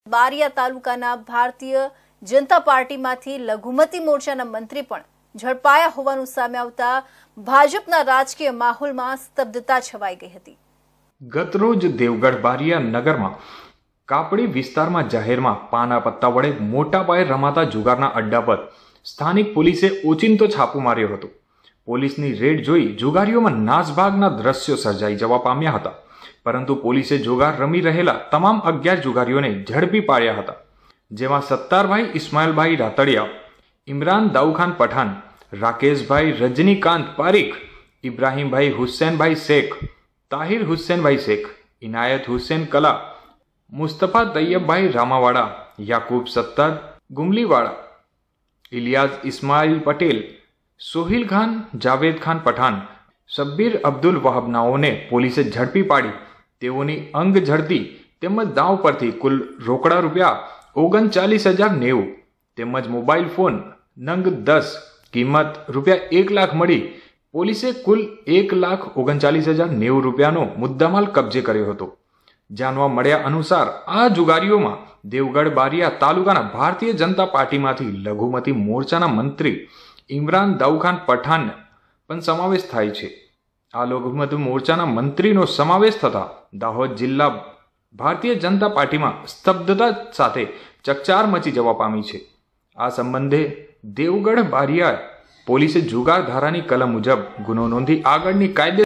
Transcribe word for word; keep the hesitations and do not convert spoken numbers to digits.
બારિયા તાલુકાના ભારતીય જનતા પાર્ટીમાંથી લઘુમતી મોરચાના મંત્રી પણ ઝડપાયા હોવાનું સામે આવતા ભાજપના રાજકીય માહોલમાં સ્તબ્ધતા છવાઈ ગઈ હતી। ગતરોજ દેવગઢ બારિયા નગરમાં કાપડી વિસ્તારમાં જાહેરમાં પાના પત્તા વડે મોટા પાયે રમાતા જુગારના અડ્ડા પર સ્થાનિક પોલીસે ઓચિંતો છાપો માર્યો હતો। પોલીસની રેડ જોઈ જુગારીઓમાં નાસભાગના દ્રશ્યો સર્જાઈ જવા પામ્યા હતા, પરંતુ પોલીસે જુગાર રમી રહેલા તમામ અગિયાર જુગારીઓને ઝડપી પાડ્યા હતા, જેમાં સત્તારભાઈ ઇસ્માઇલભાઈ રાતડિયા, ઇમરાન દાઉખાન પઠાન, રાકેશભાઈ રજનીકાંત પારીખ, ઇબ્રાહીમભાઈ હુસૈનભાઈ શેખ, તાહિર હુસૈનભાઈ શેખ, ઇનાયત હુસૈન કલા, મુસ્તફા તૈયબભાઈ રામાવાડા, યાકૂબ સત્તાર ગુમલીવાડા, ઇલિયાસ ઇસ્માઇલ પટેલ, સોહિલ ખાન જાવેદ ખાન પઠાન, શબ્બીર અબ્દુલ વહાબનાઓને પોલીસે ઝડપી પાડી તેઓની અંગ ઝડતી તેમજ દાવ પરથી કુલ રોકડા રૂપિયા ઓગણચાલીસ હજાર નેવું તેમજ મોબાઈલ ફોન નંગ દસ કિંમત રૂપિયા એક લાખ મળી પોલીસે કુલ એક લાખ ઓગણચાલીસ હજાર નેવું રૂપિયાનો મુદ્દામાલ કબજે કર્યો હતો। જાણવા મળ્યા અનુસાર આ જુગારીઓમાં દેવગઢ બારિયા તાલુકાના ભારતીય જનતા પાર્ટીમાંથી લઘુમતી મોરચાના મંત્રી ઇમરાન દાઉખાન પઠાન પણ સમાવેશ થાય છે। આ લઘુમતી મોરચાના મંત્રીનો સમાવેશ થતા દાહોદ જિલ્લા ભારતીય જનતા પાર્ટીમાં સ્તબ્ધતા સાથે ચકચાર મચી જવા પામી છે। આ સંબંધે દેવગઢ બારિયા પોલીસે જુગાર ધારાની કલમ મુજબ ગુનો નોંધી આગળની કાયદે